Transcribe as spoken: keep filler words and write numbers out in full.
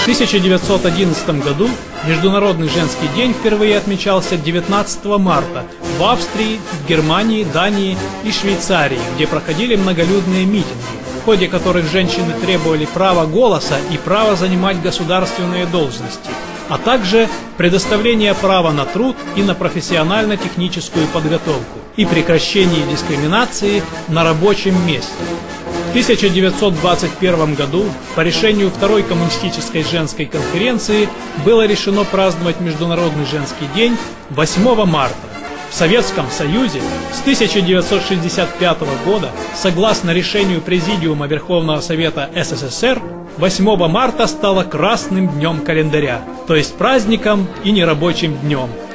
тысяча девятьсот одиннадцатом году Международный женский день впервые отмечался девятнадцатого марта в Австрии, в Германии, Дании и Швейцарии, где проходили многолюдные митинги, в ходе которых женщины требовали права голоса и права занимать государственные должности, а также предоставления права на труд и на профессионально-техническую подготовку и прекращение дискриминации на рабочем месте. В тысяча девятьсот двадцать первом году по решению Второй коммунистической женской конференции было решено праздновать Международный женский день восьмого марта. В Советском Союзе с тысяча девятьсот шестьдесят пятого года, согласно решению Президиума Верховного Совета СССР, восьмого марта стало красным днем календаря, то есть праздником и нерабочим днем.